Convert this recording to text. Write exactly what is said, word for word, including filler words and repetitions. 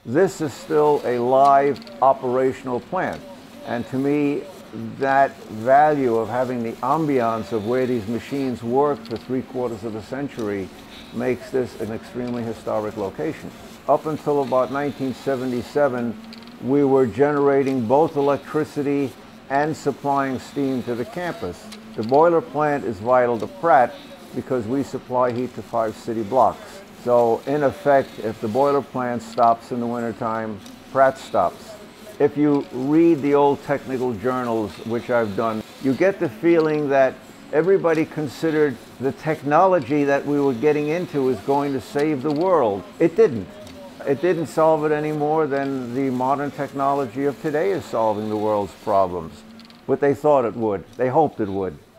This is still a live operational plant. And to me, that value of having the ambiance of where these machines worked for three quarters of a century makes this an extremely historic location. Up until about nineteen seventy-seven, we were generating both electricity and supplying steam to the campus. The boiler plant is vital to Pratt because we supply heat to five city blocks. So in effect, if the boiler plant stops in the wintertime, Pratt stops. If you read the old technical journals, which I've done, you get the feeling that everybody considered the technology that we were getting into was going to save the world. It didn't. It didn't solve it any more than the modern technology of today is solving the world's problems. What they thought it would. They hoped it would.